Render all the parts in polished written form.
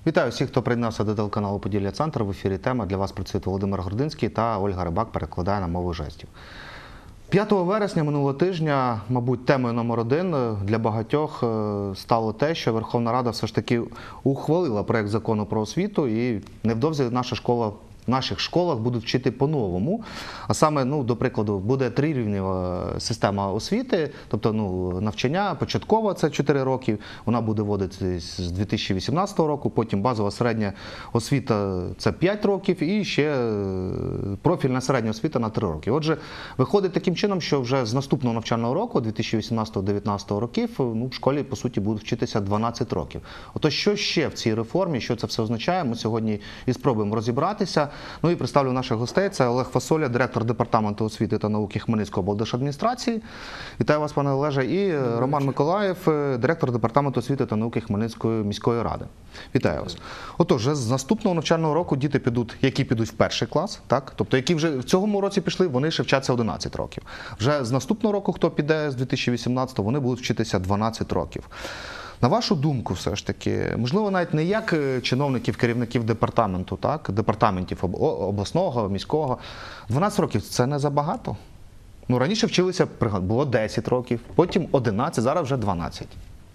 Вітаю всіх, хто приєднався до телеканалу «Поділля Центр». В ефірі тема. Для вас працюють Володимир Гординський та Ольга Рибак перекладає на мову жестів. 5 вересня минулого тижня, мабуть, темою номер один для багатьох стало те, що Верховна Рада все ж таки ухвалила проект закону про освіту, і невдовзі в наших школах будуть вчити по-новому. А саме, до прикладу, буде трирівнева система освіти, тобто навчання початкова – це 4 роки, вона буде вводитись з 2018 року, потім базова середня освіта – це 5 років і ще профільна середня освіта на 3 роки. Отже, виходить таким чином, що вже з наступного навчального року, 2018-2019 років, в школі, по суті, будуть вчитися 12 років. Отож, що ще в цій реформі, що це все означає, ми сьогодні і спробуємо розібратися. І представлю наших гостей. Це Олег Фасоля, директор Департаменту освіти та науки Хмельницької облдержадміністрації. Вітаю вас, пане Олеже. І Роман Миколаєв, директор Департаменту освіти та науки Хмельницької міської ради. Вітаю вас. Отож, з наступного навчального року діти які підуть в перший клас, так? Тобто, які вже в цьому році пішли, вони ще вчаться 11 років. Вже з наступного року, хто піде з 2018-го, вони будуть вчитися 12 років. На вашу думку, все ж таки, можливо, навіть не як чиновників, керівників департаменту, так, департаментів обласного, міського, 12 років – це не забагато? Раніше вчилися, було 10 років, потім 11, зараз вже 12.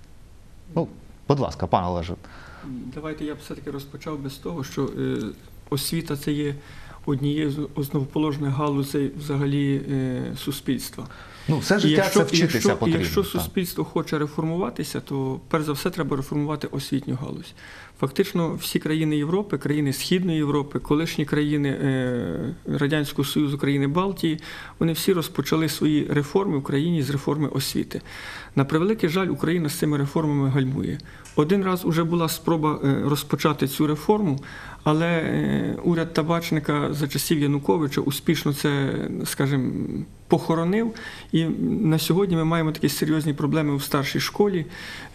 Будь ласка, пане Олеже. Давайте я б все-таки розпочав би з того, що освіта – це є однією з основоположних галузей взагалі суспільства. Все життя це вчитися потрібно. Якщо суспільство хоче реформуватися, то перш за все треба реформувати освітню галузь. Фактично всі країни Європи, країни Східної Європи, колишні країни Радянського Союзу, країни Балтії, вони всі розпочали свої реформи в Україні з реформи освіти. На превеликий жаль, Україна з цими реформами гальмує. Один раз вже була спроба розпочати цю реформу, але уряд Табачника за часів Януковича успішно це, скажімо, похоронив. І на сьогодні ми маємо такі серйозні проблеми у старшій школі,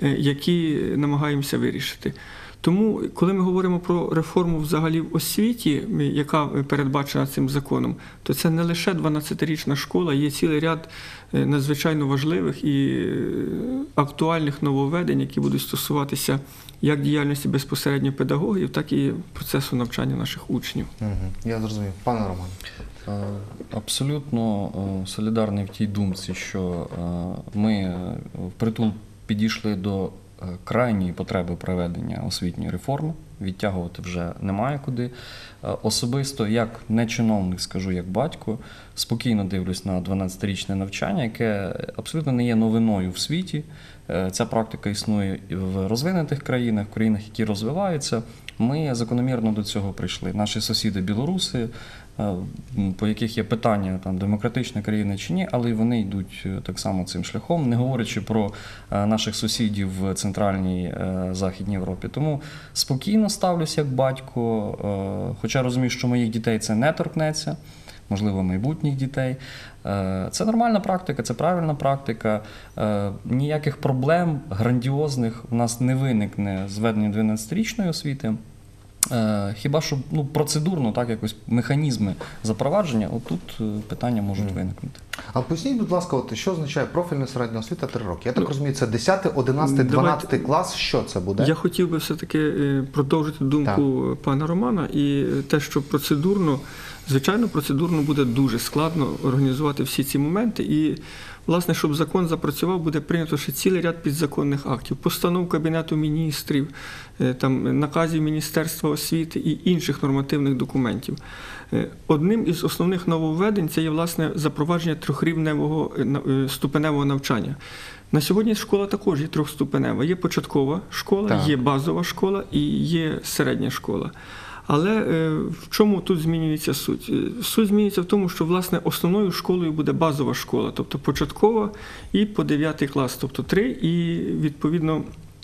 які намагаємося вирішити. Тому, коли ми говоримо про реформу взагалі в освіті, яка передбачена цим законом, то це не лише 12-річна школа, є цілий ряд надзвичайно важливих і актуальних нововведень, які будуть стосуватися як діяльності безпосередньо педагогів, так і процесу навчання наших учнів. Я зрозумів. Пане Роман. Абсолютно солідарний в тій думці, що ми впритул підійшли до крайньої потреби проведення освітньої реформи, відтягувати вже немає куди. Особисто, як не чиновник, скажу, як батько, спокійно дивлюсь на 12-річне навчання, яке абсолютно не є новиною в світі. Ця практика існує в розвинутих країнах, в країнах, які розвиваються. Ми закономірно до цього прийшли. Наші сусіди білоруси, по яких є питання, демократична країна чи ні, але вони йдуть так само цим шляхом, не говорячи про наших сусідів в Центральній, Західній Європі. Тому спокійно ставлюся як батько, хоча розумію, що моїх дітей це не торкнеться, можливо, майбутніх дітей. Це нормальна практика, це правильна практика. Ніяких проблем грандіозних у нас не виникне з введенням 12-річної освіти. Хіба що процедурно, так, якось механізми запровадження, отут питання можуть виникнути. А поясніть, будь ласка, що означає профільна середня освіта 3 роки? Я так розумію, це 10, 11, 12 клас, що це буде? Я хотів би все-таки продовжити думку пана Романа, і те, що звичайно, процедурно буде дуже складно організувати всі ці моменти, і власне, щоб закон запрацював, буде прийнято ще цілий ряд підзаконних актів, постанов Кабінету міністрів, наказів Міністерства освіти і інших нормативних документів. Одним із основних нововведень це є, власне, запровадження трьохрівневого ступеневого навчання. На сьогодні школа також є трьохступенева. Є початкова школа, є базова школа і є середня школа. Але в чому тут змінюється суть? Суть змінюється в тому, що, власне, основною школою буде базова школа, тобто початкова і по 9 клас, тобто 3 і, відповідно,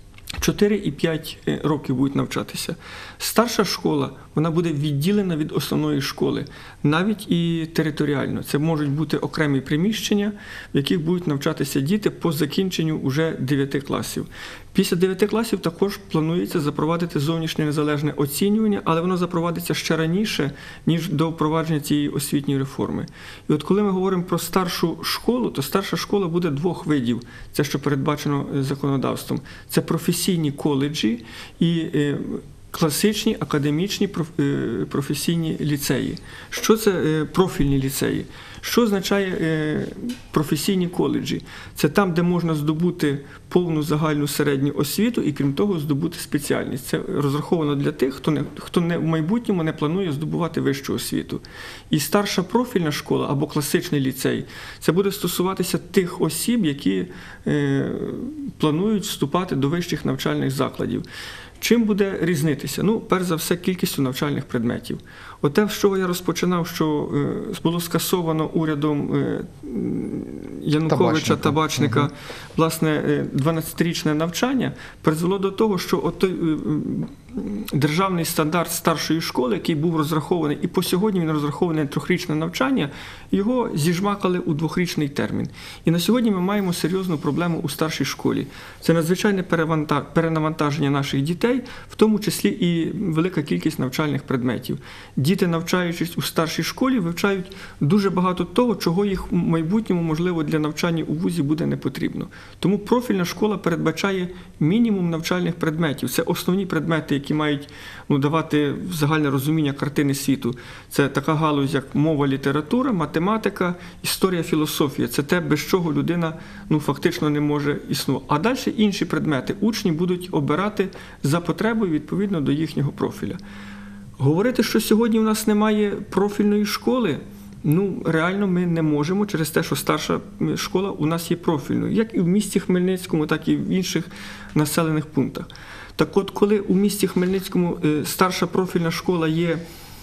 4 і 5 років будуть навчатися. Старша школа, вона буде відділена від основної школи, навіть і територіально. Це можуть бути окремі приміщення, в яких будуть навчатися діти по закінченню уже 9 класів. Після 9 класів також планується запровадити зовнішнє незалежне оцінювання, але воно запровадиться ще раніше, ніж до впровадження цієї освітньої реформи. І от коли ми говоримо про старшу школу, то старша школа буде 2 видів, це що передбачено законодавством. Це професійні коледжі і класичні, академічні, професійні ліцеї. Що це профільні ліцеї? Що означає професійні коледжі? Це там, де можна здобути повну загальну середню освіту і, крім того, здобути спеціальність. Це розраховано для тих, хто в майбутньому не планує здобувати вищу освіту. І старша профільна школа або класичний ліцей – це буде стосуватися тих осіб, які планують вступати до вищих навчальних закладів. Чим буде різнитися? Ну, перш за все, кількістю навчальних предметів. Оте, з чого я розпочинав, що було скасовано урядом Януковича, Табачника, власне, 12-річне навчання, призвело до того, що той державний стандарт старшої школи, який був розрахований, і по сьогодні він розрахований на 3-річне навчання, його зіжмакали у 2-річний термін. І на сьогодні ми маємо серйозну проблему у старшій школі. Це надзвичайне перенавантаження наших дітей, в тому числі і велика кількість навчальних предметів. Діти, навчаючись у старшій школі, вивчають дуже багато того, чого їх в майбутньому, можливо, для навчання у вузі буде не потрібно. Тому профільна школа передбачає мінімум навчальних предметів. Це основні предмети, які мають давати загальне розуміння картини світу. Це така галузь, як мова, література, математика, історія, філософія. Це те, без чого людина фактично не може існувати. А далі інші предмети учні будуть обирати за потребою відповідно до їхнього профіля. Говорити, що сьогодні у нас немає профільної школи, реально ми не можемо через те, що старша школа у нас є профільною, як і в місті Хмельницькому, так і в інших населених пунктах. Так от, коли у місті Хмельницькому старша профільна школа є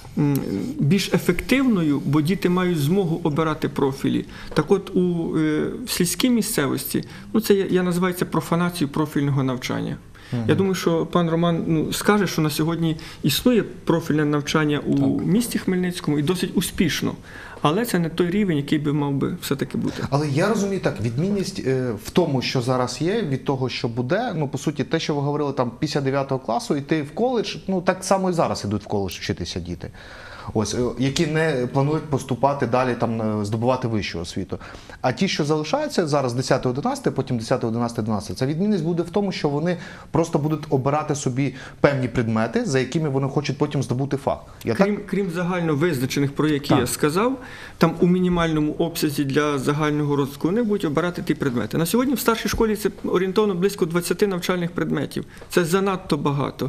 більш ефективною, бо діти мають змогу обирати профілі, так от у сільській місцевості, це я називаю це профанацією профільного навчання. Я думаю, що пан Роман скаже, що на сьогодні існує профільне навчання у місті Хмельницькому і досить успішно. Але це не той рівень, який би мав би все-таки бути. Але я розумію так, відмінність в тому, що зараз є, від того, що буде, по суті, те, що ви говорили, там, після 9 класу йти в коледж, так само і зараз йдуть в коледж вчитися діти. Ось, які не планують поступати далі, там, здобувати вищу освіту. А ті, що залишаються зараз 10-11, потім 10-11-12, ця відмінність буде в тому, що вони просто будуть обирати собі певні предмети, за якими вони хочуть потім здобути фах. Крім загально визначених, про які я сказав, там у мінімальному обсязі для загального розвитку вони будуть обирати ті предмети. На сьогодні в старшій школі це орієнтовно близько 20 навчальних предметів. Це занадто багато.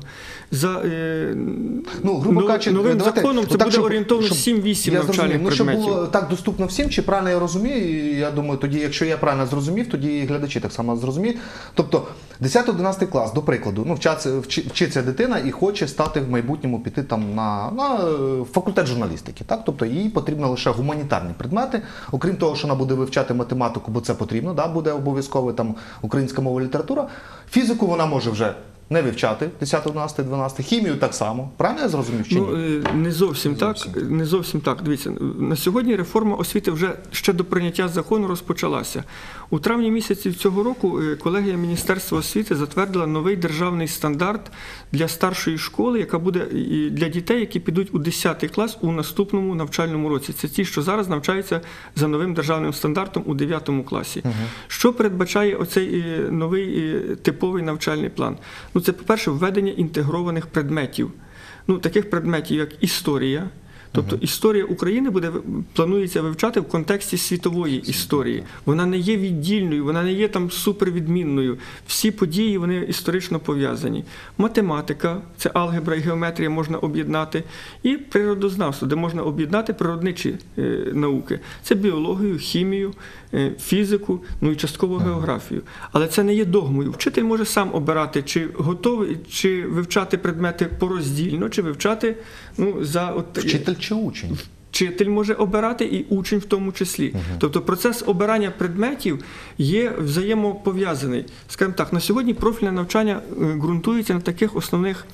Грубо кажучи, новим законом це буде орієнтовно 7-8 навчальних предметів. Щоб було так доступно всім, чи правильно я розумію, я думаю, тоді, якщо я правильно зрозумів, тоді і глядачі так само зрозуміють. Тобто 10-11 клас, до прикладу, вчиться дитина і хоче стати в майбутньому піти там на факультет журналістики. Так? Тобто їй потрібно лише гуманітарні предмети, окрім того, що вона буде вивчати математику, бо це потрібно, буде обов'язково там українська мова, література. Фізику вона може вже не вивчати 10, 11, 12, хімію так само. Правильно я зрозумів чи ні? Не зовсім так. Не зовсім так. Дивіться, на сьогодні реформа освіти вже ще до прийняття закону розпочалася. У травні місяці цього року колегія Міністерства освіти затвердила новий державний стандарт для старшої школи, яка буде для дітей, які підуть у 10 клас у наступному навчальному році. Це ті, що зараз навчаються за новим державним стандартом у 9 класі. Що передбачає оцей новий типовий навчальний план? Це, по-перше, введення інтегрованих предметів. Таких предметів, як історія. Тобто історія України планується вивчати в контексті світової історії. Вона не є віддільною, вона не є там супервідмінною. Всі події, вони історично пов'язані. Математика, це алгебра і геометрія можна об'єднати. І природознавство, де можна об'єднати природничі науки. Це біологію, хімію, фізику, і частково географію. Але це не є догмою. Вчитель може сам обирати, чи готовий, чи вивчати предмети пороздільно, чи вивчати за... Вчитель чи учень? Вчитель може обирати і учень в тому числі. Тобто процес обирання предметів є взаємопов'язаний. Скажімо так, на сьогодні профільне навчання ґрунтується на таких основних,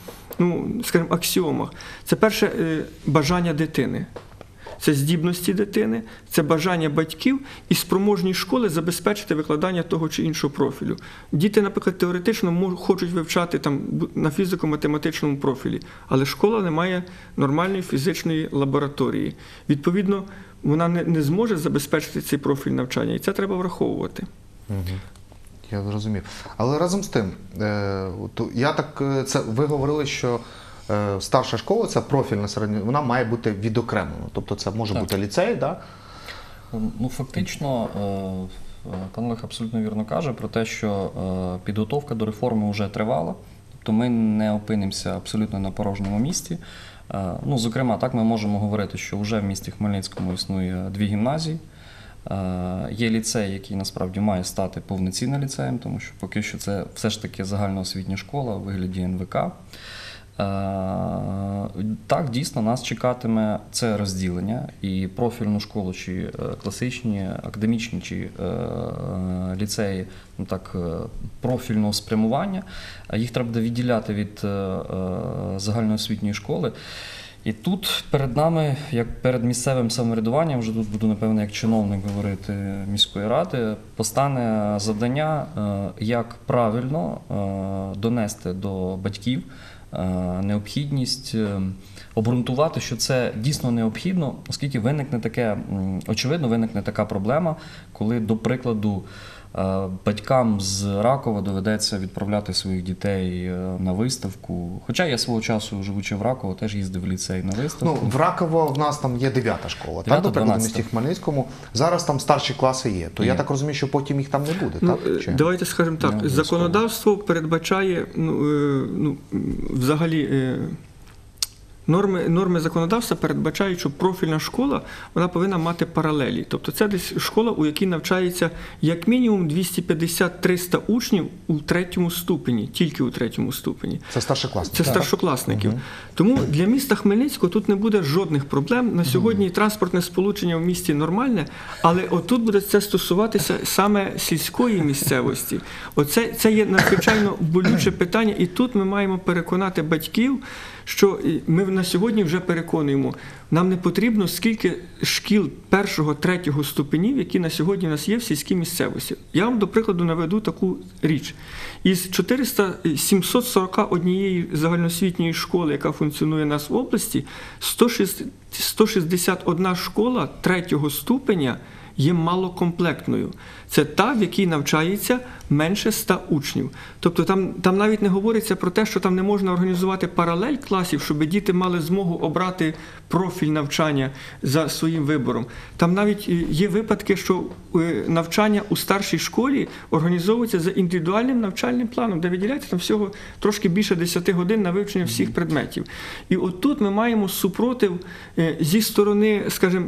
аксіомах. Це перше – бажання дитини. Це здібності дитини, це бажання батьків і спроможність школи забезпечити викладання того чи іншого профілю. Діти, наприклад, теоретично хочуть вивчати на фізико-математичному профілі, але школа не має нормальної фізичної лабораторії. Відповідно, вона не зможе забезпечити цей профіль навчання, і це треба враховувати. Я зрозумів. Але разом з тим, ви говорили, що старша школа, це профільна середня, вона має бути відокремлена. Тобто це може Так. бути ліцей, да? Ну, фактично, пан Олег абсолютно вірно каже про те, що підготовка до реформи вже тривала, тобто ми не опинимося абсолютно на порожньому місці. Ну, зокрема, так ми можемо говорити, що вже в місті Хмельницькому існує 2 гімназії. Є ліцей, який насправді має стати повноцінним ліцеєм, тому що поки що це все ж таки загальноосвітня школа у вигляді НВК. Так, дійсно, нас чекатиме це розділення, і профільну школу, чи класичні, академічні, чи ліцеї, ну так, профільного спрямування, їх треба буде відділяти від загальноосвітньої школи. І тут перед нами, як перед місцевим самоврядуванням, вже тут буду, напевно, як чиновник говорити міської ради, постане завдання, як правильно донести до батьків необхідність обґрунтувати, що це дійсно необхідно, оскільки виникне таке, очевидно, виникне така проблема, коли, до прикладу, батькам з Ракова доведеться відправляти своїх дітей на виставку. Хоча я свого часу, живучи в Раково, теж їздив в ліцей на виставку. Ну, в Раково в нас там є 9-та школа, так, до прикладу, в місті Хмельницькому. Зараз там старші класи є. То я так розумію, що потім їх там не буде, так? Чи? Давайте скажемо так, законодавство передбачає, взагалі, норми законодавства передбачають, що профільна школа, вона повинна мати паралелі. Тобто це десь школа, у якій навчається як мінімум 250-300 учнів у 3-му ступені, тільки у 3-му ступені. Це старшокласники. Це старшокласників. Тому для міста Хмельницького тут не буде жодних проблем. На сьогодні транспортне сполучення в місті нормальне, але отут буде це стосуватися саме сільської місцевості. Це є надзвичайно болюче питання, і тут ми маємо переконати батьків, що ми на сьогодні вже переконуємо, нам не потрібно скільки шкіл 1-3 ступенів, які на сьогодні у нас є в сільській місцевості. Я вам, до прикладу, наведу таку річ. Із 741 загальноосвітньої школи, яка функціонує у нас в області, 161 школа 3-го ступеня є малокомплектною. Це та, в якій навчається менше 100 учнів. Тобто там навіть не говориться про те, що там не можна організувати паралель класів, щоб діти мали змогу обрати профіль навчання за своїм вибором. Там навіть є випадки, що навчання у старшій школі організовується за індивідуальним навчальним планом, де виділяється там всього трошки більше 10 годин на вивчення всіх предметів. І отут ми маємо супротив зі сторони, скажімо,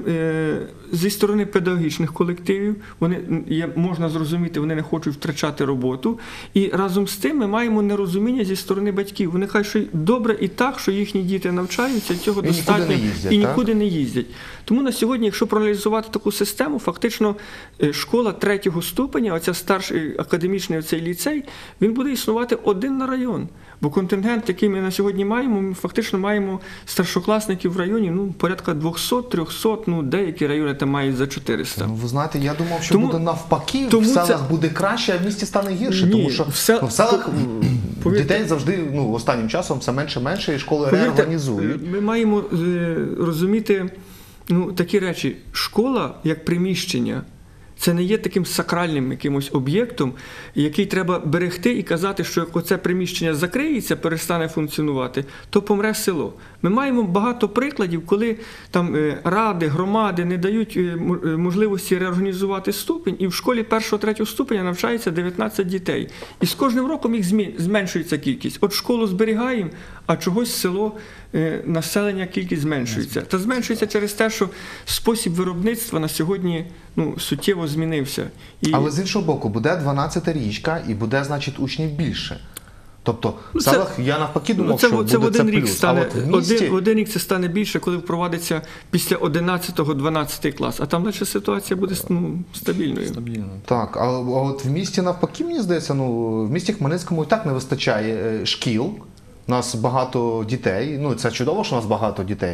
зі сторони педагогічних колективів. Можна зрозуміти, вони не хочуть втрачати роботу. І разом з тим ми маємо нерозуміння зі сторони батьків. Вони кажуть, що добре і так, що їхні діти навчаються, цього достатньо і нікуди не їздять. Тому на сьогодні, якщо проаналізувати таку систему, фактично школа 3-го ступеня, оця старший академічний оцей ліцей, він буде існувати один на район. Бо контингент, який ми на сьогодні маємо, ми фактично маємо старшокласників в районі, порядка 200-300, деякі райони там мають за 400. Ви знаєте, я думав, що буде навпаки, в селах буде краще, а в місті стане гірше, тому що в селах дітей завжди, останнім часом все менше, і школи реорганізують. Ми маємо розуміти такі речі. Школа як приміщення, це не є таким сакральним якимось об'єктом, який треба берегти і казати, що як оце приміщення закриється, перестане функціонувати, то помре село. Ми маємо багато прикладів, коли там ради, громади не дають можливості реорганізувати ступінь, і в школі 1-3 ступеня навчається 19 дітей. І з кожним роком їх зменшується кількість. От школу зберігаємо, а чогось село, населення кількість зменшується. Та зменшується через те, що спосіб виробництва на сьогодні суттєво змінився. Але з іншого боку, буде 12-та річка і буде, значить, учнів більше. Тобто в селах я навпаки думав, що буде це плюс. В один рік це стане більше, коли впровадиться після 11-12 клас. А там далі ситуація буде стабільною. Так, а от в місті навпаки, мені здається, в місті Хмельницькому і так не вистачає шкіл. У нас багато дітей. Це чудово, що у нас багато дітей.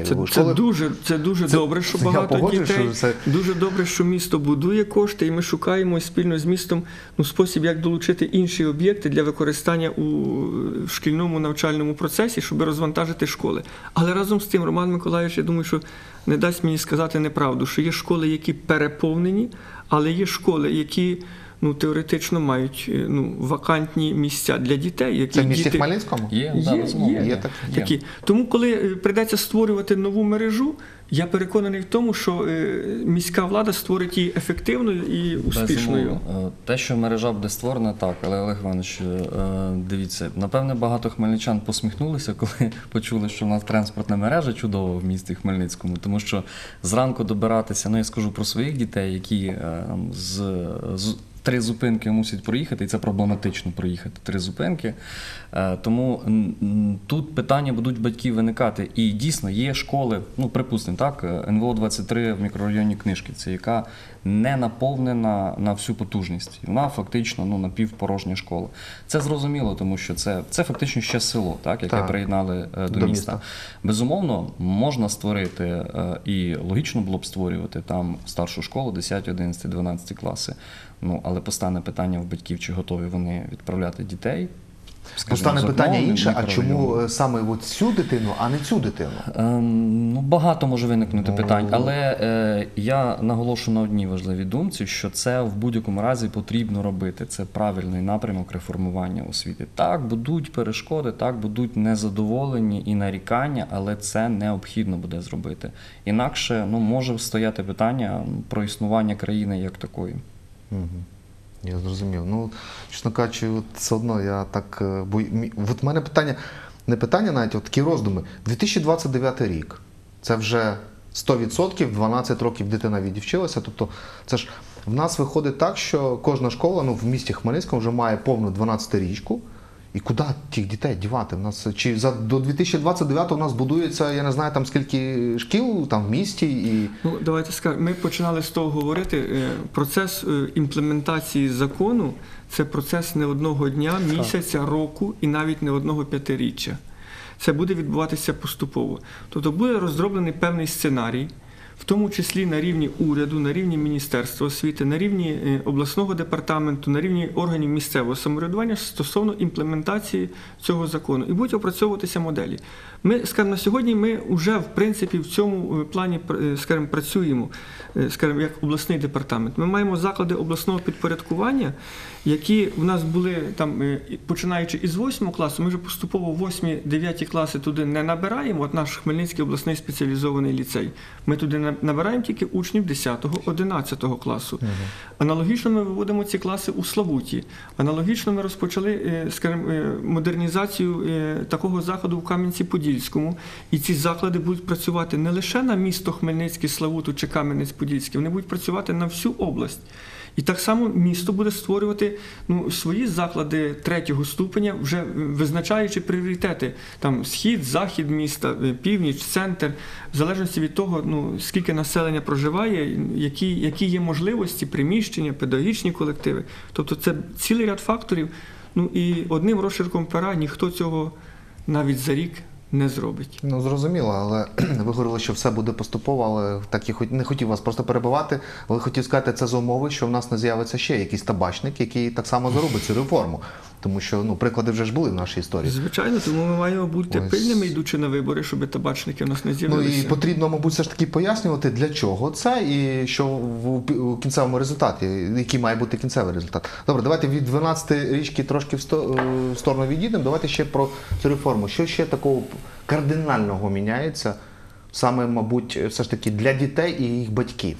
Це дуже добре, що багато дітей. Дуже добре, що місто будує кошти, і ми шукаємо спільно з містом спосіб, як долучити інші об'єкти для використання у шкільному навчальному процесі, щоб розвантажити школи. Але разом з тим, Роман Миколайович, я думаю, що не дасть мені сказати неправду, що є школи, які переповнені, але є школи, які теоретично мають вакантні місця для дітей, які Це в місті діти... Хмельницькому? Є такі. Тому, коли прийдеться створювати нову мережу, я переконаний в тому, що міська влада створить її ефективною і успішною. Безумовно. Те, що мережа буде створена, так, але Олег Іванович, дивіться, напевне, багато хмельничан посміхнулися, коли почули, що в нас транспортна мережа чудова в місті Хмельницькому, тому що зранку добиратися, я скажу про своїх дітей, які з 3 зупинки мусять проїхати, і це проблематично проїхати 3 зупинки. Тому тут питання будуть батьків виникати. І дійсно є школи, припустимо, так, НВО-23 в мікрорайоні Книжківці, яка не наповнена на всю потужність. Вона фактично напівпорожня школа. Це зрозуміло, тому що це фактично ще село, так, яке приєднали до міста. Безумовно, можна створити, і логічно було б створювати там старшу школу, 10, 11, 12 класи. Але постане питання в батьків, чи готові вони відправляти дітей. Постане питання інше, а чому саме цю дитину, а не цю дитину? Багато може виникнути питань, але я наголошу на одній важливій думці, що це в будь-якому разі потрібно робити. Це правильний напрямок реформування освіти. Так, будуть перешкоди, так, будуть незадоволені і нарікання, але це необхідно буде зробити. Інакше може стояти питання про існування країни як такої. Я зрозумів. Чесно кажучи, все одно я так от в мене питання, не питання навіть, а такі роздуми. 2029 рік. Це вже 100%, 12 років дитина відівчилася. Тобто, це ж в нас виходить так, що кожна школа в місті Хмельницькому вже має повну 12-річку. І куди тих дітей дівати? До 2029 у нас будується, я не знаю, там скільки шкіл там в місті. І... Давайте скажемо, ми починали з того говорити. Процес імплементації закону – це процес не одного дня, місяця, року і навіть не одного 5-річчя. Це буде відбуватися поступово. Тобто буде розроблений певний сценарій, в тому числі на рівні уряду, на рівні Міністерства освіти, на рівні обласного департаменту, на рівні органів місцевого самоврядування стосовно імплементації цього закону. І будуть опрацьовуватися моделі. Ми, скажімо, на сьогодні ми вже, в принципі, в цьому плані, скажімо, працюємо, скажімо, як обласний департамент. Ми маємо заклади обласного підпорядкування, які в нас були, там, починаючи із 8 класу, ми вже поступово 8-9 класи туди не набираємо, от наш Хмельницький обласний спеціалізований ліцей. Ми туди набираємо тільки учнів 10-11 класу. Аналогічно ми виводимо ці класи у Славуті. Аналогічно ми розпочали, скажімо, модернізацію такого заходу в Кам'янці-Подільському. І ці заклади будуть працювати не лише на місто Хмельницький, Славуту чи Кам'янець-Подільський, вони будуть працювати на всю область. І так само місто буде створювати свої заклади 3-го ступеня, вже визначаючи пріоритети. Там схід, захід міста, північ, центр, в залежності від того, скільки населення проживає, які є можливості, приміщення, педагогічні колективи. Тобто це цілий ряд факторів. І одним розчерком пера ніхто цього навіть за рік не зробить. Зрозуміло, але ви говорили, що все буде поступово, але так і не хотів вас просто перебивати, але хотів сказати, це за умови, що в нас не з'явиться ще якийсь табачник, який так само заробить цю реформу. Тому що приклади вже ж були в нашій історії. Звичайно, тому ми маємо бути пильними, йдучи на вибори, щоб табачники в нас не з'явилися. І потрібно, мабуть, все ж таки пояснювати, для чого це і що в кінцевому результаті, який має бути кінцевий результат. Добре, давайте від 12-річки трошки в сторону відійдемо, давайте ще про цю реформу. Що ще такого кардинального міняється, саме, мабуть, все ж таки для дітей і їх батьків?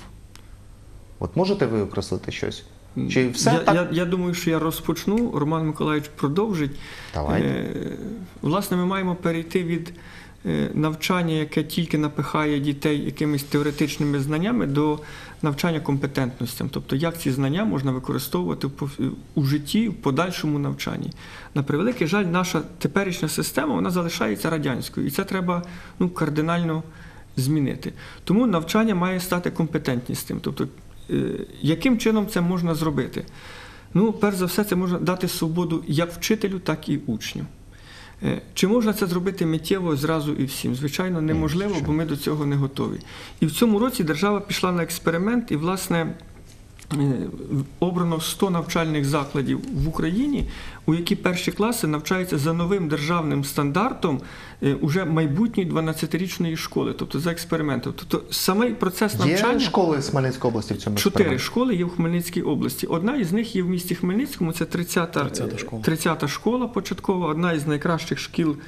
От можете ви окреслити щось? Чи все я думаю, що я розпочну, Роман Миколаївич продовжить. Давайте. Власне, ми маємо перейти від навчання, яке тільки напихає дітей якимись теоретичними знаннями, до навчання компетентностям. Тобто, як ці знання можна використовувати у житті, в подальшому навчанні. На превеликий жаль, наша теперішня система, вона залишається радянською. І це треба кардинально змінити. Тому навчання має стати компетентністим. Тобто, яким чином це можна зробити? Перш за все, це можна дати свободу як вчителю, так і учню. Чи можна це зробити миттєво зразу і всім? Звичайно, неможливо, бо ми до цього не готові. І в цьому році держава пішла на експеримент і, власне, обрано 100 навчальних закладів в Україні, у які перші класи навчаються за новим державним стандартом уже майбутньої 12-річної школи, тобто за експериментом. Тобто самий процес навчання... Є школи з Хмельницької області в цьому 4 експерименті? школи є в Хмельницькій області. Одна із них є в місті Хмельницькому, це 30-та школа початкова, одна із найкращих шкіл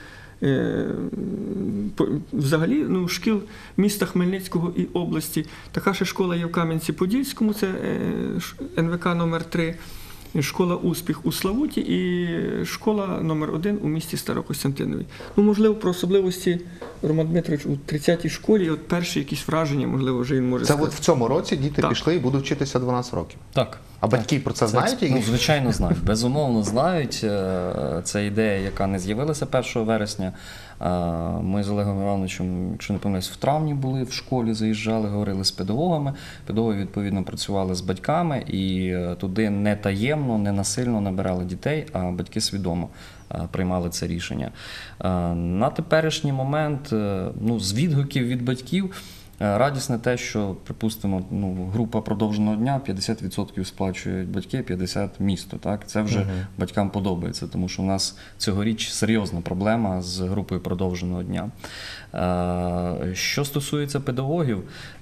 взагалі, шкіл міста Хмельницького і області. Така ще школа є в Кам'янці-Подільському, це НВК номер 3, школа «Успіх» у Славуті і школа номер 1 у місті Старокостянтинові. Можливо, про особливості Роман Дмитрович у 30-й школі, от перші якісь враження, можливо, вже він може сказати. Це от в цьому році діти Так. пішли і будуть вчитися 12 років? Так. А батьки про це знають? Звичайно, знають. Безумовно, знають. Це ідея, яка не з'явилася 1 вересня. Ми з Олегом Івановичем, якщо не помиляюсь, в травні були в школі, заїжджали, говорили з педагогами. Педагоги, відповідно, працювали з батьками і туди не таємно, не насильно набирали дітей, а батьки свідомо приймали це рішення. На теперішній момент, з відгуків від батьків, радісне те, що, припустимо, група продовженого дня, 50% сплачують батьки, 50% місто. Так? Це вже батькам подобається, тому що у нас цьогоріч серйозна проблема з групою продовженого дня. Що стосується педагогів,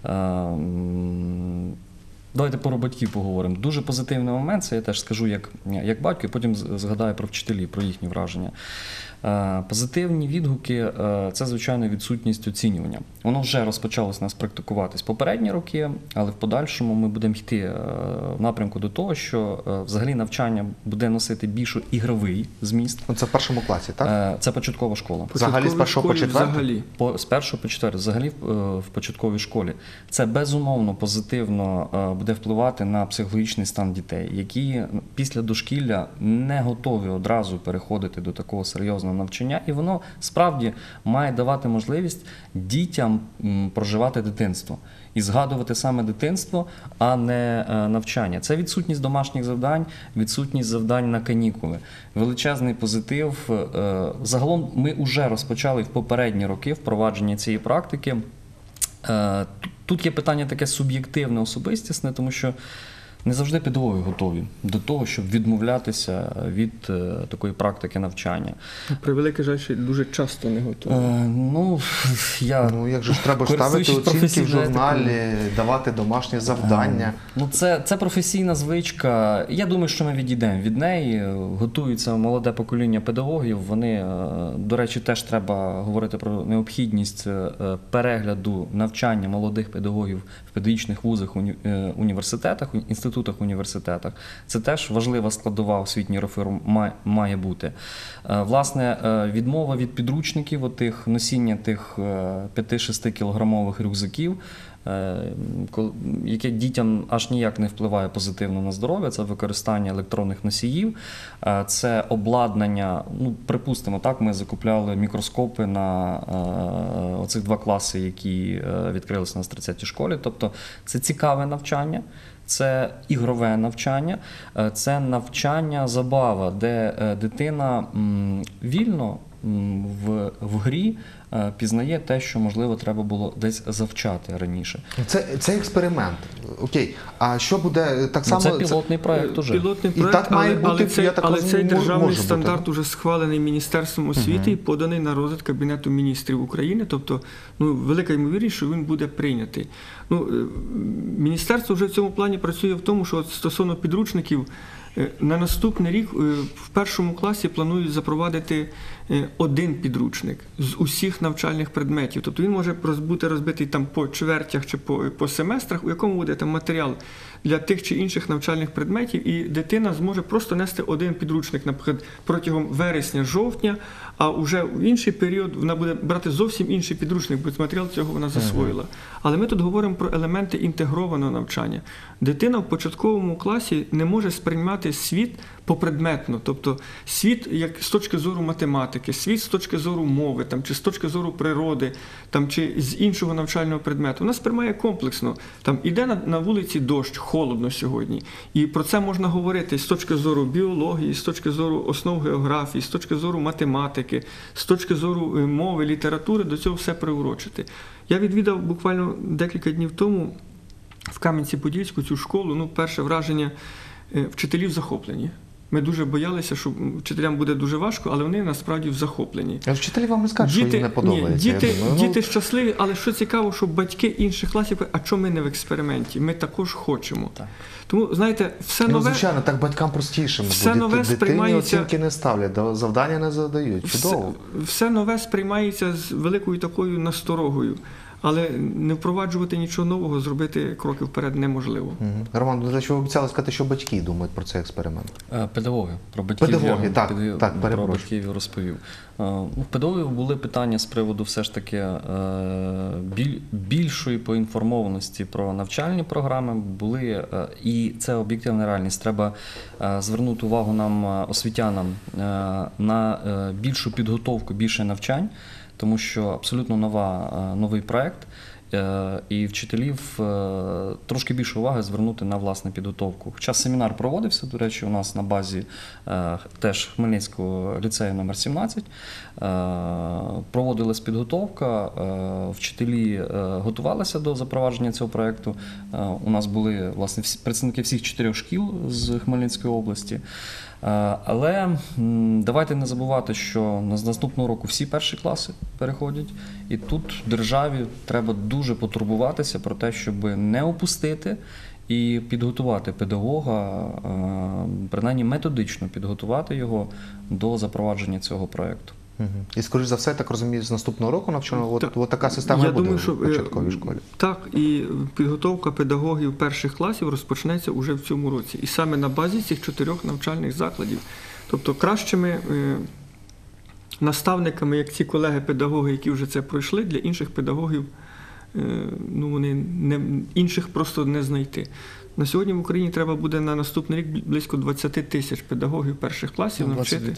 давайте про батьків поговоримо. Дуже позитивний момент, це я теж скажу як батько, і потім згадаю про вчителів, про їхні враження. Позитивні відгуки – це, звичайно, відсутність оцінювання. Воно вже розпочалось у нас практикуватись попередні роки, але в подальшому ми будемо йти в напрямку до того, що взагалі навчання буде носити більш ігровий зміст. Це в 1 класі, так? Це початкова школа. Взагалі з 1 по 4? Взагалі. З 1 по 4, взагалі в початковій школі. Це безумовно позитивно буде впливати на психологічний стан дітей, які після дошкілля не готові одразу переходити до такого серйозного навчання, і воно справді має давати можливість дітям проживати дитинство і згадувати саме дитинство, а не навчання. Це відсутність домашніх завдань, відсутність завдань на канікули. Величезний позитив. Загалом ми вже розпочали в попередні роки впровадження цієї практики. Тут є питання таке суб'єктивне, особистісне, тому що не завжди педагоги готові до того, щоб відмовлятися від такої практики навчання. Превеликий жаль, що дуже часто не готові. Як же ж треба ставити оцінки в журналі, давати домашні завдання. Це професійна звичка. Я думаю, що ми відійдемо від неї. Готується молоде покоління педагогів. Вони, до речі, теж треба говорити про необхідність перегляду навчання молодих педагогів в педагогічних вузах, університетах, інститутах, університетах. Це теж важлива складова освітньої реформи має бути. Власне, відмова від підручників, носіння тих 5-6 кілограмових рюкзаків, яке дітям аж ніяк не впливає позитивно на здоров'я, це використання електронних носіїв, це обладнання, припустимо, так, ми закупляли мікроскопи на оцих 2 класи, які відкрилися у нас в 30-й школі, тобто це цікаве навчання, це ігрове навчання, це навчання, забава, де дитина вільно в грі пізнає те, що, можливо, треба було десь завчати раніше. Це експеримент. Окей. А що буде так само? Це пілотний проєкт уже. Пілотний проєкт, так має бути, але цей державний може стандарт бути. уже схвалений Міністерством освіти і поданий на розгляд Кабінету міністрів України. Тобто, велика ймовірність, що він буде прийнятий. Міністерство вже в цьому плані працює в тому, що стосовно підручників, на наступний рік в 1 класі планують запровадити 1 підручник з усіх навчальних предметів. Тобто він може бути розбитий там по чвертях чи по семестрах, у якому буде там матеріал для тих чи інших навчальних предметів, і дитина зможе просто нести 1 підручник, наприклад, протягом вересня-жовтня, а вже в інший період вона буде брати зовсім інший підручник, бо матеріал цього вона засвоїла. Але ми тут говоримо про елементи інтегрованого навчання. Дитина в початковому класі не може сприймати світ попредметно, тобто світ як з точки зору математики, світ з точки зору мови, чи з точки зору природи, чи з іншого навчального предмету. Вона сприймає комплексно. Іде на вулиці дощ, холодно сьогодні. І про це можна говорити з точки зору біології, з точки зору основ географії, з точки зору математики, з точки зору мови, літератури, до цього все приурочити. Я відвідав буквально декілька днів тому в Кам'янці-Подільську цю школу, ну, перше враження, вчителів захоплені. Ми дуже боялися, що вчителям буде дуже важко, але вони насправді захоплені. А вчителі вам не скажуть, що їм не подобається. Діти щасливі, але що цікаво, що батьки інших класів кажуть, а чому ми не в експерименті? Ми також хочемо. Так. Тому, знаєте, все нове... звичайно, так батькам простіше. Все нове дитині сприймається... оцінки не ставлять, завдання не задають. Чудово. Все нове сприймається з великою такою насторогою. Але не впроваджувати нічого нового, зробити кроки вперед неможливо. Роман, до речі, ви обіцяли сказати, що батьки думають про цей експеримент. Педагоги. Про батьків Педагоги, про батьків я розповів. У педагогів були питання з приводу все ж таки більшої поінформованості про навчальні програми. Були, і це об'єктивна реальність, треба звернути увагу нам, освітянам, на більшу підготовку, більше навчань. Тому що абсолютно новий проєкт, і вчителів трошки більше уваги звернути на власне підготовку. Хоча семінар проводився, до речі, у нас на базі теж Хмельницького ліцею номер 17, проводилась підготовка, вчителі готувалися до запровадження цього проєкту. У нас були власне представники всіх 4 шкіл з Хмельницької області. Але давайте не забувати, що з наступного року всі перші класи переходять, і тут державі треба дуже потурбуватися про те, щоб не опустити і підготувати педагога, принаймні методично підготувати його до запровадження цього проєкту. І, скоріш за все, так розумію, з наступного року навчання от така система буде в початковій школі. Так, і підготовка педагогів перших класів розпочнеться уже в цьому році. І саме на базі цих 4 навчальних закладів. Тобто кращими наставниками, як ці колеги-педагоги, які вже це пройшли, для інших педагогів, інших просто не знайти. На сьогодні в Україні треба буде на наступний рік близько 20 тисяч педагогів перших класів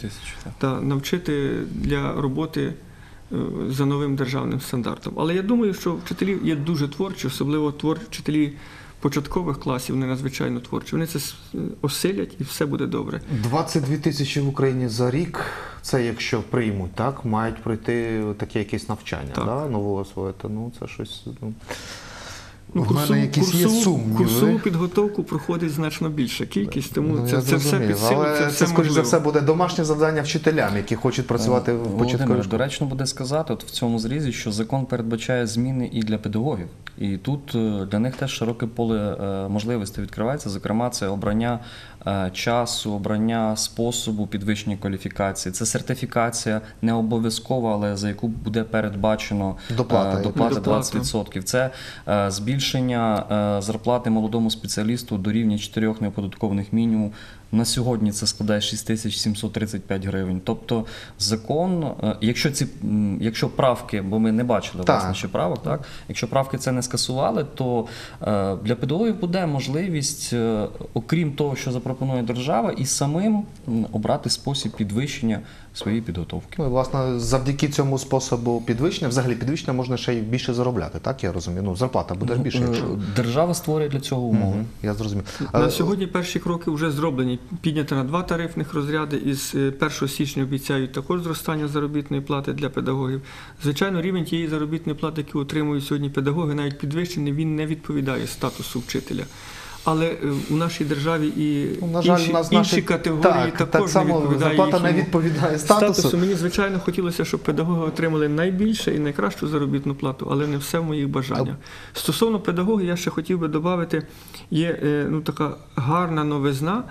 навчити для роботи за новим державним стандартом. Але я думаю, що вчителі є дуже творчі, особливо вчителі початкових класів, вони надзвичайно творчі. Вони це осилять і все буде добре. 22 тисячі в Україні за рік, це якщо приймуть, так, мають пройти таке якесь навчання, нову освоїти. Це щось... В мене якісь є сумніви. Курсову підготовку проходить значно більша кількість, тому це все під силу, це скоріш за все, буде домашнє завдання вчителям, які хочуть працювати в початковій школі. Доречно буде сказати в цьому зрізі, що закон передбачає зміни і для педагогів. І тут для них теж широке поле можливостей відкривається. Зокрема, це обрання часу, обрання способу підвищення кваліфікації. Це сертифікація не обов'язкова, але за яку буде передбачено доплата 20%. Це збільшення зарплати молодому спеціалісту до рівня 4 неоподаткованих мінімумів. На сьогодні це складає 6735 гривень. Тобто закон, якщо правки, бо ми не бачили власне ще правок, так? Якщо правки це не скасували, то для педагогів буде можливість, окрім того, що запропонує держава, і самим обрати спосіб підвищення своєї підготовки. Ну, і, власне, завдяки цьому способу підвищення, взагалі підвищення можна ще й більше заробляти, так я розумію? Зарплата буде більше. Держава створює для цього умови. Я зрозумів. На сьогодні перші кроки вже зроблені. Підняти на 2 тарифних розряди, і з 1 січня обіцяють також зростання заробітної плати для педагогів. Звичайно, рівень тієї заробітної плати, яку отримують сьогодні педагоги, навіть підвищений, він не відповідає статусу вчителя. Але у нашій державі і інші категорії також не відповідають статусу. Мені, звичайно, хотілося, щоб педагоги отримали найбільше і найкращу заробітну плату, але не все в моїх бажаннях. Стосовно педагогів, я ще хотів би додати, є така гарна новизна,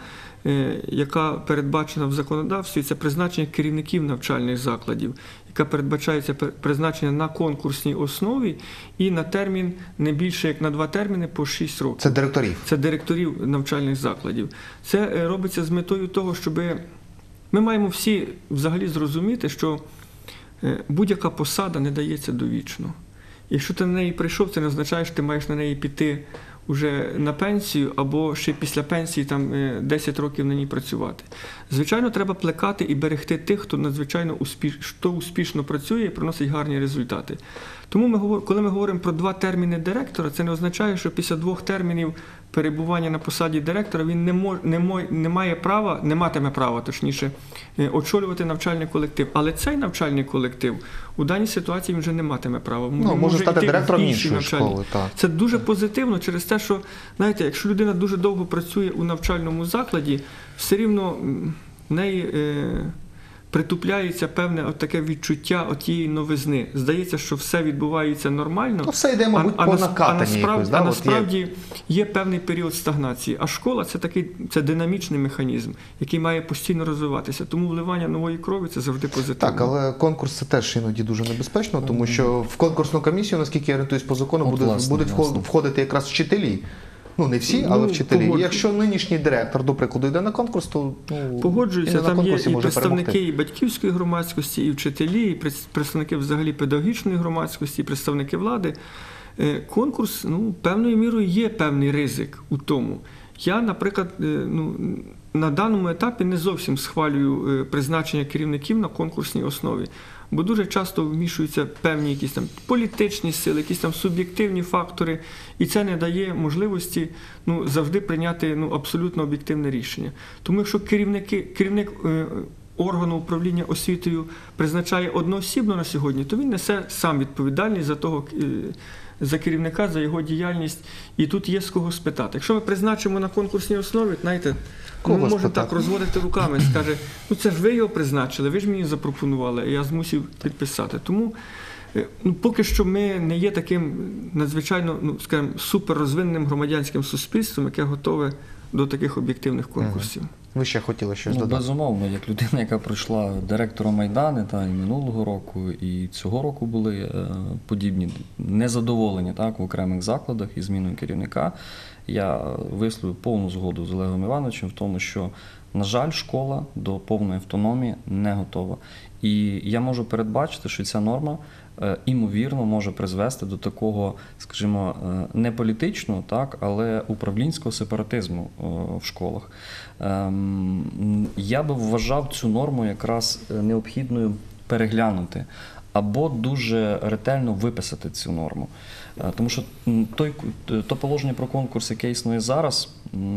яка передбачена в законодавстві, це призначення керівників навчальних закладів, яка передбачається призначення на конкурсній основі і на термін не більше, як на 2 терміни по 6 років. Це директорів? Це директорів навчальних закладів. Це робиться з метою того, щоб ми маємо всі взагалі зрозуміти, що будь-яка посада не дається довічно. Якщо ти на неї прийшов, це не означає, що ти маєш на неї піти уже на пенсію або ще після пенсії 10 років на ній працювати. Звичайно, треба плекати і берегти тих, хто надзвичайно успішно працює і приносить гарні результати. Тому коли ми говоримо про 2 терміни директора, це не означає, що після 2 термінів перебування на посаді директора, він не матиме права, точніше, очолювати навчальний колектив. Але цей навчальний колектив у даній ситуації він вже не матиме права. Він може стати йти в директором інші іншої навчальні. школи. Так. Це дуже позитивно через те, що, знаєте, якщо людина дуже довго працює у навчальному закладі, все рівно в неї притупляється певне таке відчуття отієї новизни. Здається, що все відбувається нормально. Ну, все йде, мабуть, по накатанні якось. А насправді є певний період стагнації. А школа – це динамічний механізм, який має постійно розвиватися. Тому вливання нової крові – це завжди позитивно. Так, але конкурс це теж іноді дуже небезпечно, тому що в конкурсну комісію, наскільки я орієнтуюсь по закону, будуть входити якраз вчителі. Ну, не всі, але вчителі. І якщо нинішній директор, до прикладу, йде на конкурс, то погоджуюся, там є і представники перемогти. і батьківської громадськості, і вчителі, і представники взагалі педагогічної громадськості, і представники влади. Конкурс, певною мірою є певний ризик у тому. Я, наприклад, на даному етапі не зовсім схвалюю призначення керівників на конкурсній основі. Бо дуже часто вмішуються певні якісь там політичні сили, якісь там суб'єктивні фактори, і це не дає можливості завжди прийняти абсолютно об'єктивне рішення. Тому якщо керівник органу управління освітою призначає одноосібно на сьогодні, то він несе сам відповідальність за керівника, за його діяльність, і тут є з кого спитати. Якщо ми призначимо на конкурсній основі, знаєте, ми можемо так розводити руками, скаже, це ж ви його призначили, ви ж мені запропонували, і я змусив підписати. Тому поки що ми не є таким надзвичайно, скажімо, суперрозвиненим громадянським суспільством, яке готове до таких об'єктивних конкурсів. Ви ще хотіли щось додати? Безумовно, як людина, яка пройшла директором Майдани, і минулого року, і цього року були подібні незадоволення в окремих закладах із зміною керівника, я висловив повну згоду з Олегом Івановичем в тому, що, на жаль, школа до повної автономії не готова. І я можу передбачити, що ця норма, імовірно, може призвести до такого, скажімо, не політичного, але управлінського сепаратизму в школах. Я би вважав цю норму якраз необхідною переглянути або дуже ретельно виписати цю норму. Тому що то положення про конкурс, яке існує зараз,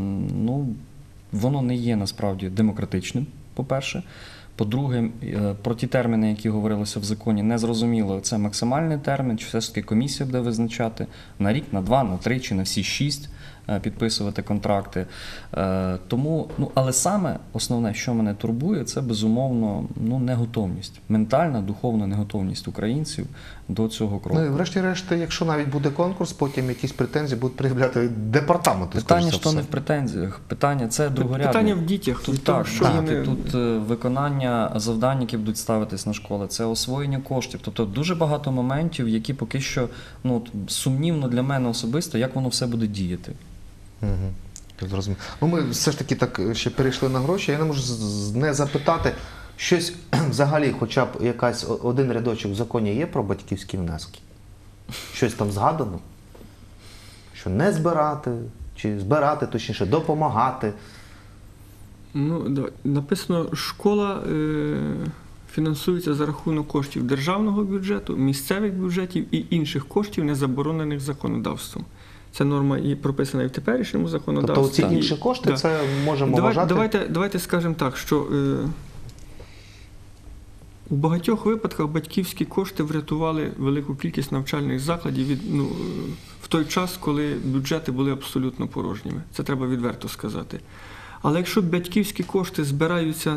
воно не є насправді демократичним, по-перше. По-друге, про ті терміни, які говорилися в законі, не зрозуміло, це максимальний термін, чи все ж таки комісія буде визначати на рік, на 2, на 3, чи на всі 6 підписувати контракти. Тому, але саме основне, що мене турбує, це, безумовно, неготовність, ментальна, духовна неготовність українців до цього кроку. І врешті-решт, якщо навіть буде конкурс, потім якісь претензії будуть пред'являти департаменту. Питання, що не в претензіях, питання це другорядне. Питання в дітях. Тут виконання завдань, які будуть ставитись на школи, це освоєння коштів. Тобто дуже багато моментів, які поки що сумнівно для мене особисто, як воно все буде діяти. Зрозуміло. Ми все ж таки так ще перейшли на гроші. Я не можу не запитати, щось взагалі, хоча б один рядочок в законі є про батьківські внески? Щось там згадано? Що не збирати, чи збирати, точніше, допомагати? Написано, школа фінансується за рахунок коштів державного бюджету, місцевих бюджетів і інших коштів, не заборонених законодавством. Ця норма і прописана і в теперішньому законодавстві. Тобто ці інші кошти, це можемо вважати? Давайте скажемо так, що у багатьох випадках батьківські кошти врятували велику кількість навчальних закладів в той час, коли бюджети були абсолютно порожніми. Це треба відверто сказати. Але якщо батьківські кошти збираються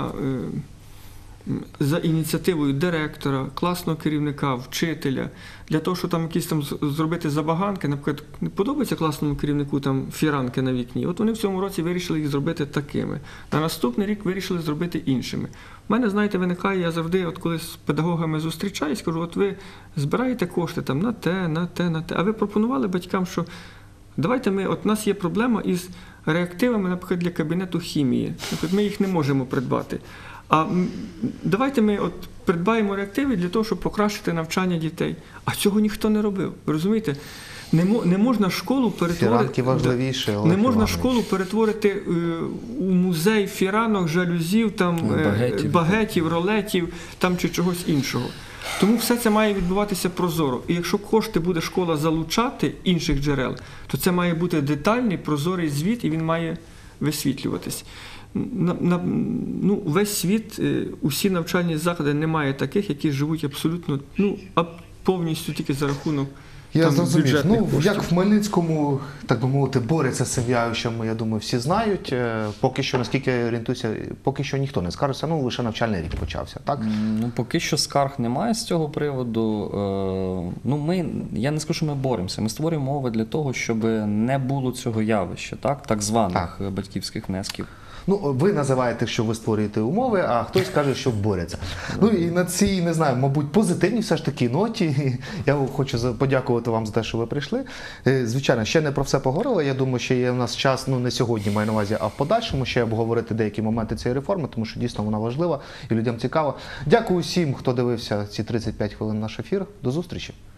за ініціативою директора, класного керівника, вчителя, для того, щоб якісь зробити забаганки, наприклад, не подобається класному керівнику фіранки на вікні, от вони в цьому році вирішили їх зробити такими. На наступний рік вирішили зробити іншими. У мене, знаєте, виникає, я завжди, коли з педагогами зустрічаюсь, кажу, от ви збираєте кошти на те, а ви пропонували батькам, що давайте у нас є проблема із реактивами, наприклад, для кабінету хімії. Наприклад, ми їх не можемо придбати. А давайте ми придбаємо реактиви для того, щоб покращити навчання дітей. А цього ніхто не робив. Ви розумієте? Не можна школу перетворити у музей фіранок, жалюзів, багетів, ролетів чи чогось іншого. Тому все це має відбуватися прозоро. І якщо кошти буде школа залучати інших джерел, то це має бути детальний, прозорий звіт, і він має висвітлюватись. Весь світ, усі навчальні заклади немає таких, які живуть абсолютно, повністю тільки за рахунок Я зрозумів. бюджетних коштів. Як в Хмельницькому, так би мовити, борються з цим явищем, я думаю, всі знають. Поки що, наскільки я орієнтуюся, поки що ніхто не скаржиться, лише навчальний рік почався, так? Поки що скарг немає з цього приводу. Я не скажу, що ми боремося. Ми створюємо умови для того, щоб не було цього явища, так званих батьківських внесків. Ви називаєте, що ви створюєте умови, а хтось каже, що борються. І на цій, не знаю, мабуть, позитивній все ж таки ноті я хочу подякувати вам за те, що ви прийшли. Звичайно, ще не про все поговорили. Я думаю, що є у нас час, не сьогодні маю на увазі, а в подальшому ще обговорити деякі моменти цієї реформи, тому що дійсно вона важлива і людям цікава. Дякую всім, хто дивився ці 35 хвилин наш ефір. До зустрічі.